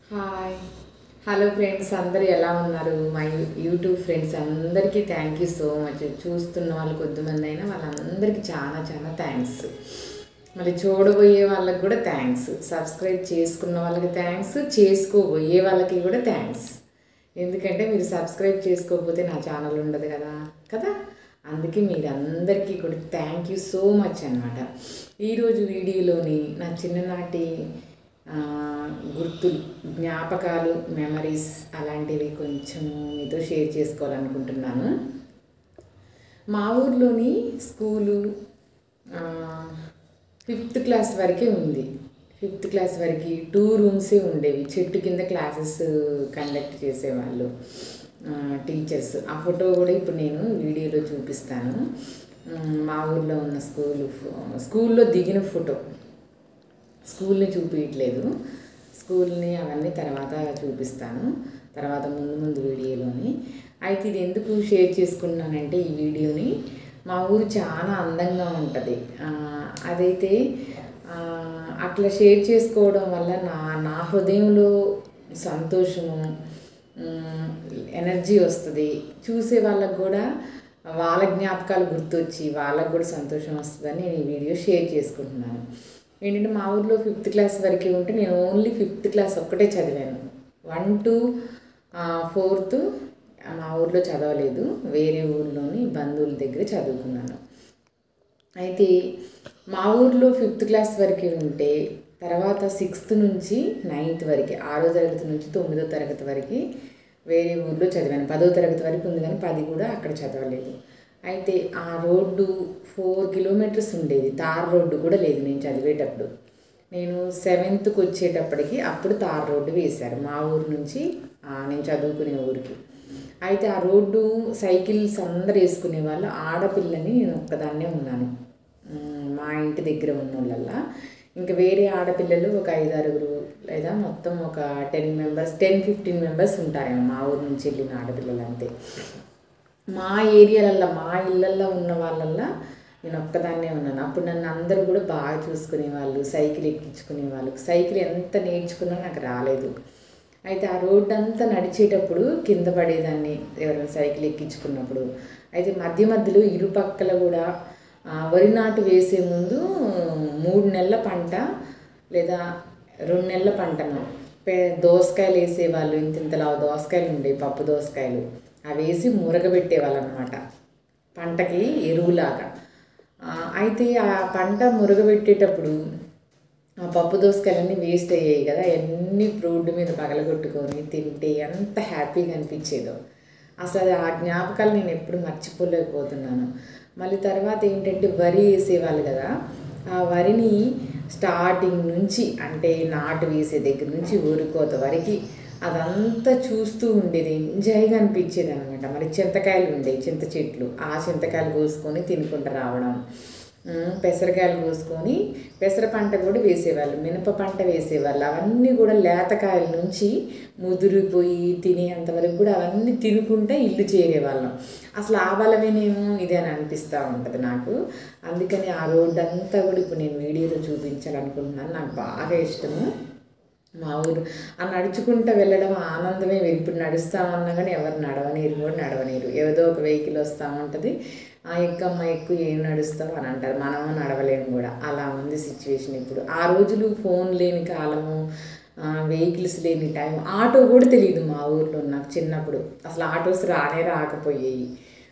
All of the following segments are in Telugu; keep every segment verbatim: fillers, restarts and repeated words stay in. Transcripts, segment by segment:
హాయ్ హలో ఫ్రెండ్స్, అందరూ ఎలా ఉన్నారు? మా యూట్యూబ్ ఫ్రెండ్స్ అందరికీ థ్యాంక్ యూ సో మచ్. చూస్తున్న వాళ్ళు కొద్దిమంది అయినా వాళ్ళందరికీ చాలా చాలా థ్యాంక్స్. మరి చూడబోయే వాళ్ళకి కూడా థ్యాంక్స్, సబ్స్క్రైబ్ చేసుకున్న వాళ్ళకి థ్యాంక్స్, చేసుకోబోయే వాళ్ళకి కూడా థ్యాంక్స్. ఎందుకంటే మీరు సబ్స్క్రైబ్ చేసుకోకపోతే నా ఛానల్ ఉండదు కదా కదా అందుకే మీరందరికీ కూడా థ్యాంక్ యూ సో మచ్ అన్నమాట. ఈరోజు వీడియోలోని నా చిన్ననాటి గుర్తులు, జ్ఞాపకాలు, మెమరీస్ అలాంటివి కొంచెం మీతో షేర్ చేసుకోవాలనుకుంటున్నాను. మా ఊర్లోని స్కూలు ఫిఫ్త్ క్లాస్ వరకే ఉంది. ఫిఫ్త్ క్లాస్ వరకు టూ రూమ్సే ఉండేవి. చెట్టు కింద క్లాసెస్ కండక్ట్ చేసేవాళ్ళు టీచర్స్. ఆ ఫోటో కూడా ఇప్పుడు నేను వీడియోలో చూపిస్తాను. మా ఊర్లో ఉన్న స్కూలు స్కూల్లో దిగిన ఫోటో. స్కూల్ని చూపించట్లేదు, స్కూల్ని అవన్నీ తర్వాత చూపిస్తాను, తర్వాత ముందు ముందు వీడియోలోని. అయితే ఇది ఎందుకు షేర్ చేసుకున్నానంటే, ఈ వీడియోని మా ఊరు చాలా అందంగా ఉంటుంది. అదైతే అట్లా షేర్ చేసుకోవడం వల్ల నా నా హృదయంలో సంతోషము, ఎనర్జీ వస్తుంది. చూసే వాళ్ళకు కూడా వాళ్ళ జ్ఞాపకాలు గుర్తొచ్చి వాళ్ళకు కూడా సంతోషం వస్తుందని నేను ఈ వీడియో షేర్ చేసుకుంటున్నాను. ఏంటంటే, మా ఊర్లో ఫిఫ్త్ క్లాస్ వరకే ఉంటే నేను ఓన్లీ ఫిఫ్త్ క్లాస్ ఒక్కటే చదివాను. వన్ టు ఫోర్త్ మా ఊర్లో చదవలేదు, వేరే ఊర్లోని బంధువుల దగ్గర చదువుకున్నాను. అయితే మా ఊర్లో ఫిఫ్త్ క్లాస్ వరకే ఉంటే తర్వాత సిక్స్త్ నుంచి నైన్త్ వరకు, ఆరో తరగతి నుంచి తొమ్మిదో తరగతి వరకు వేరే ఊర్లో చదివాను. పదో తరగతి వరకు ఉంది కానీ పది కూడా అక్కడ చదవలేదు. అయితే ఆ రోడ్డు ఫోర్ కిలోమీటర్స్ ఉండేది, తార్ రోడ్డు కూడా లేదు నేను చదివేటప్పుడు. నేను సెవెంత్కి వచ్చేటప్పటికి అప్పుడు తార్ రోడ్డు వేశారు మా ఊరు నుంచి నేను చదువుకునే ఊరికి. అయితే ఆ రోడ్డు సైకిల్స్ అందరు వేసుకునే వాళ్ళు, ఆడపిల్లని నేను ఒక్కదాన్నే ఉన్నాను మా ఇంటి దగ్గర ఉన్న వాళ్ళల్లా. ఇంకా వేరే ఆడపిల్లలు ఒక ఐదు ఆరుగురు లేదా మొత్తం ఒక ten members ten fifteen members ఉంటారేమో మా ఊరు నుంచి వెళ్ళిన ఆడపిల్లలు అంతే. మా ఏరియాలల్లో మా ఇళ్ళల్లో ఉన్న వాళ్ళల్లో నేను ఒక్కదాన్నే ఉన్నాను. అప్పుడు నన్ను అందరూ కూడా బాగా చూసుకునేవాళ్ళు, సైకిల్ ఎక్కించుకునేవాళ్ళు. సైకిల్ ఎంత నేర్చుకున్నా నాకు రాలేదు. అయితే ఆ రోడ్డు అంతా నడిచేటప్పుడు కింద పడేదాన్ని ఎవరైనా సైకిల్ ఎక్కించుకున్నప్పుడు. అయితే మధ్య మధ్యలో ఇరుపక్కల కూడా వరి నాటు వేసే ముందు మూడు నెలల పంట లేదా రెండు నెలల పంటను పే దోసకాయలు వేసేవాళ్ళు. ఇంత ఇంతలా దోసకాయలు ఉండేవి, పప్పు దోసకాయలు. అవి వేసి మురగబెట్టేవాళ్ళు అనమాట పంటకి ఎరువులాగా. అయితే ఆ పంట మురగబెట్టేటప్పుడు ఆ పప్పు దోసకాయలన్నీ వేస్ట్ అయ్యాయి కదా, అన్నీ రోడ్డు మీద పగలగొట్టుకొని తింటే ఎంత హ్యాపీగా అనిపించేదో. అసలు ఆ జ్ఞాపకాలు నేను ఎప్పుడు మర్చిపోలేకపోతున్నాను. మళ్ళీ తర్వాత ఏంటంటే, వరి వేసేవాళ్ళు కదా, ఆ వరిని స్టార్టింగ్ నుంచి అంటే నాటు వేసే దగ్గర నుంచి ఊరుకోత వరకు అదంతా చూస్తూ ఉండేది, ఎంజాయ్గా అనిపించేది అనమాట. మరి చింతకాయలు ఉండేవి, చింత చెట్లు, ఆ చింతకాయలు కోసుకొని తినుకుంటూ రావడం. పెసరకాయలు కోసుకొని పెసర పంట కూడా వేసేవాళ్ళు, మినప పంట వేసేవాళ్ళు. అవన్నీ కూడా లేతకాయల నుంచి ముదిరిపోయి తినేంతవరకు కూడా అవన్నీ తినుకుంటే ఇల్లు చేరేవాళ్ళం. అసలు ఆ బలమేనేమో ఇది అని అనిపిస్తూ ఉంటుంది నాకు. అందుకని ఆ రోడ్డు అంతా కూడా ఇప్పుడు నేను వీడియోలో చూపించాలనుకుంటున్నాను. నాకు బాగా ఇష్టము మా ఊరు. ఆ నడుచుకుంటూ వెళ్ళడం ఆనందమే వేరు. ఇప్పుడు నడుస్తామన్నా కానీ ఎవరు నడవనీరు కూడా నడవనీరు. ఏదో ఒక వెహికల్ వస్తూ ఉంటుంది, ఆ ఎక్కమ్మ ఎక్కువ ఏం నడుస్తావు అని అంటారు, మనము నడవలేము కూడా. అలా ఉంది సిచ్యువేషన్ ఇప్పుడు. ఆ రోజులు ఫోన్ లేని కాలము, వెహికల్స్ లేని టైం. ఆటో కూడా తెలియదు మా ఊర్లో నాకు చిన్నప్పుడు. అసలు ఆటోస్ రానే రాకపోయాయి.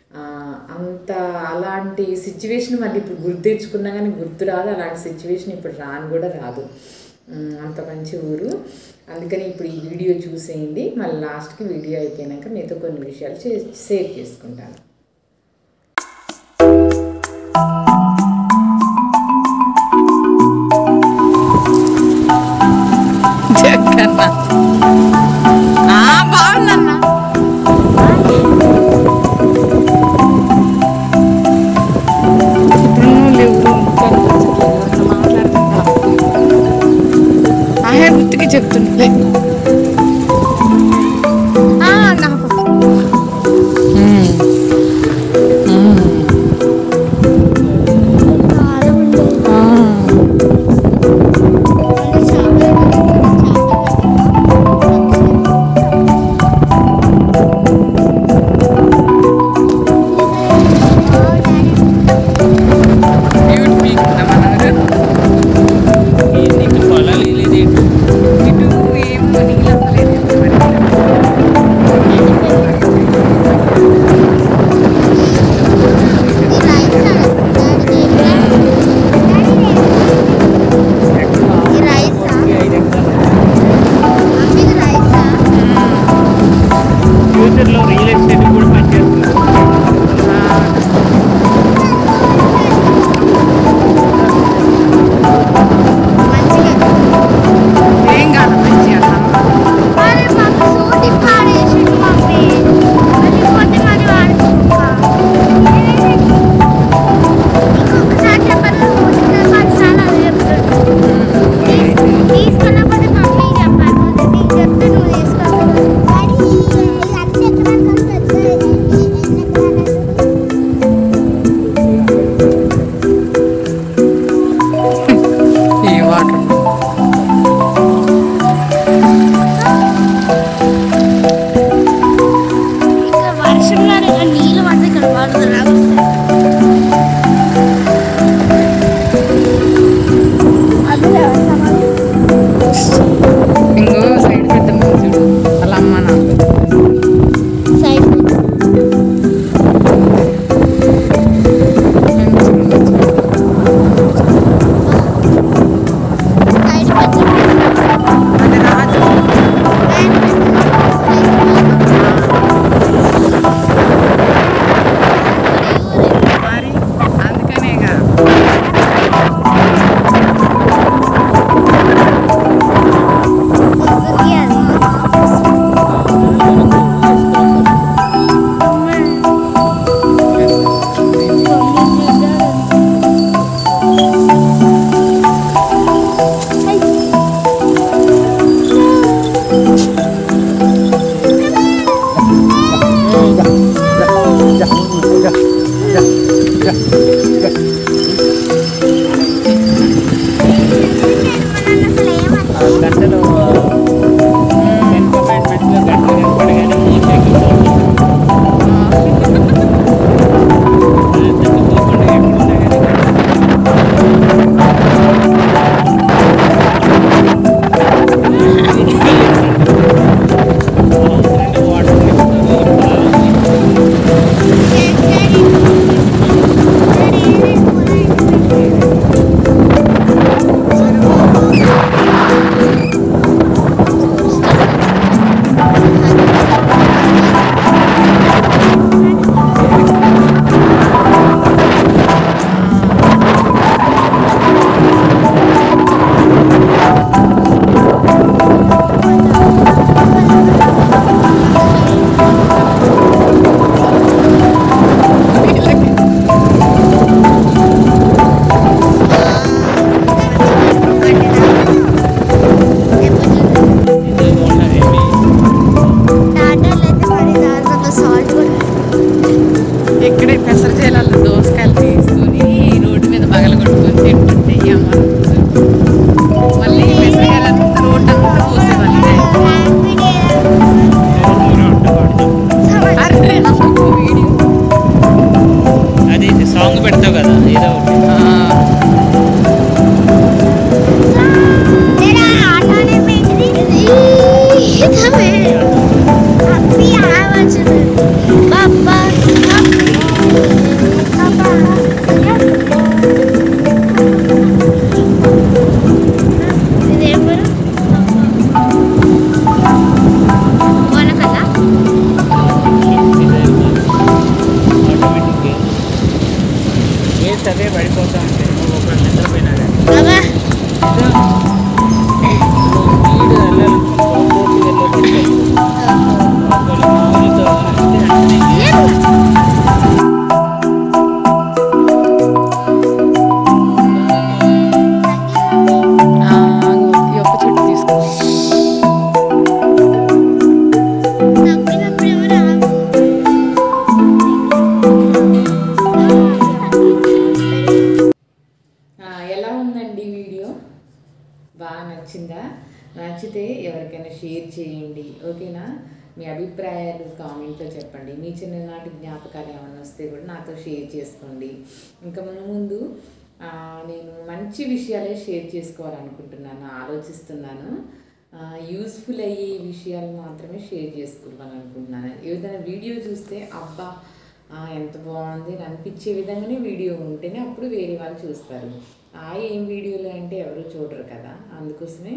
అంత అలాంటి సిచ్యువేషన్ మళ్ళీ ఇప్పుడు గుర్తు తెచ్చుకున్నా కానీ గుర్తు రాదు. అలాంటి సిచ్యువేషన్ ఇప్పుడు రాను కూడా రాదు. అంత మంచి ఊరు. అందుకని ఇప్పుడు ఈ వీడియో చూసేయండి. మళ్ళీ లాస్ట్కి వీడియో అయిపోయాక మీతో కొన్ని విషయాలు షేర్ చేసుకుంటాను. బాగుందన్నా గుర్తుకి చెప్తుండే నచ్చితే ఎవరికైనా షేర్ చేయండి, ఓకేనా? మీ అభిప్రాయాలు కామెంట్లో చెప్పండి. మీ చిన్ననాటి జ్ఞాపకాలు ఏమైనా వస్తే కూడా నాతో షేర్ చేసుకోండి. ఇంకా ముందు ముందు నేను మంచి విషయాలే షేర్ చేసుకోవాలనుకుంటున్నాను, ఆలోచిస్తున్నాను. యూస్ఫుల్ అయ్యే విషయాలు మాత్రమే షేర్ చేసుకోవాలనుకుంటున్నాను. ఏదైనా వీడియో చూస్తే అబ్బా ఎంత బాగుంది అని అనిపించే విధంగానే వీడియో ఉంటేనే అప్పుడు వేరే వాళ్ళు చూస్తారు. ఆ ఏం వీడియోలు అంటే ఎవరు చూడరు కదా, అందుకోసమే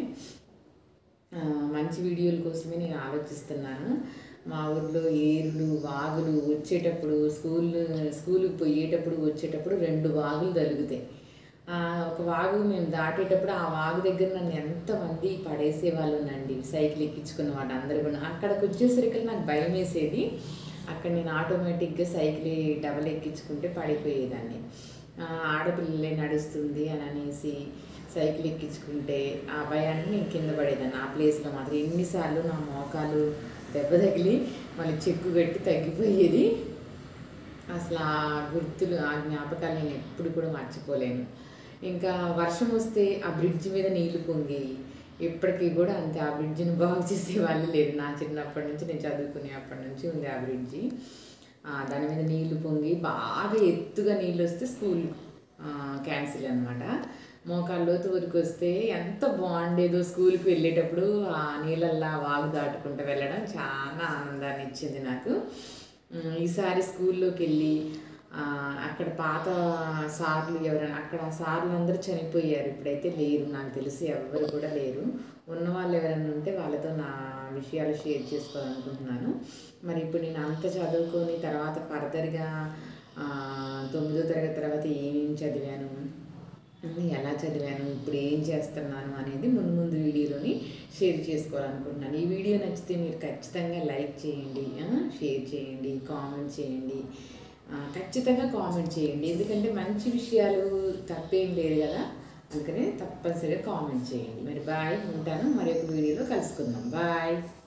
మంచి వీడియోల కోసమే నేను ఆలోచిస్తున్నాను. మా ఊర్లో ఏర్లు వాగులు వచ్చేటప్పుడు స్కూల్ స్కూల్కి పోయేటప్పుడు వచ్చేటప్పుడు రెండు వాగులు తలుగుతాయి. ఒక వాగు మేము దాటేటప్పుడు ఆ వాగు దగ్గర నన్ను ఎంతమంది పడేసేవాళ్ళునండి, సైకిల్ ఎక్కించుకున్న వాళ్ళు అందరూ కూడా. అక్కడికి వచ్చేసరికి నాకు భయం వేసేది. అక్కడ నేను ఆటోమేటిక్గా సైకిల్ డబల్ ఎక్కించుకుంటే పడిపోయేదాన్ని. ఆడపిల్లలే నడుస్తుంది అని అనేసి సైకిల్ ఎక్కించుకుంటే ఆ భయానికి నేను కింద పడేదాన్ని. ఆ ప్లేస్లో మాత్రం ఎన్నిసార్లు నా మోకాలు దెబ్బ తగిలి మళ్ళీ చెక్కు కట్టి తగ్గిపోయేది. అసలు ఆ గుర్తులు ఆ జ్ఞాపకాలు నేను ఎప్పుడు కూడా మర్చిపోలేను. ఇంకా వర్షం వస్తే ఆ బ్రిడ్జ్ మీద నీళ్లు పొంగేవి. ఇప్పటికీ కూడా అంతే, ఆ బ్రిడ్జిని బాగు చేసే వాళ్ళు లేరు. నా చిన్నప్పటి నుంచి నేను చదువుకునే అప్పటి నుంచి ఉంది ఆ బ్రిడ్జి. దాని మీద నీళ్లు పొంగి బాగా ఎత్తుగా నీళ్ళు వస్తే స్కూల్ క్యాన్సిల్ అనమాట. మోకాళ్ళలోతు ఊరికి వస్తే ఎంత బాగుండేదో స్కూల్కి వెళ్ళేటప్పుడు ఆ నీళ్ళల్లా వాగు దాటుకుంటూ వెళ్ళడం చాలా ఆనందాన్ని ఇచ్చింది నాకు. ఈసారి స్కూల్లోకి వెళ్ళి అక్కడ పాత సార్లు ఎవరైనా, అక్కడ సార్లు అందరూ చనిపోయారు, ఇప్పుడైతే లేరు, నాకు తెలిసి ఎవరు కూడా లేరు. ఉన్న వాళ్ళు ఎవరైనా ఉంటే వాళ్ళతో నా విషయాలు షేర్ చేసుకోవాలనుకుంటున్నాను. మరి ఇప్పుడు నేను అంత చదువుకొని తర్వాత ఫర్దర్గా తొమ్మిదో తరగతి తర్వాత ఏమేమి చదివాను, ఎలా చదివాను, ఇప్పుడు ఏం చేస్తున్నాను అనేది ముందు ముందు వీడియోలోని షేర్ చేసుకోవాలనుకుంటున్నాను. ఈ వీడియో నచ్చితే మీరు ఖచ్చితంగా లైక్ చేయండి, షేర్ చేయండి, కామెంట్ చేయండి. ఖచ్చితంగా కామెంట్ చేయండి, ఎందుకంటే మంచి విషయాలు తప్పేం లేదు కదా, అందుకనే తప్పనిసరిగా కామెంట్ చేయండి. మరి బాయ్, ఉంటాను, మరి ఒక వీడియోలో కలుసుకుందాం. బాయ్.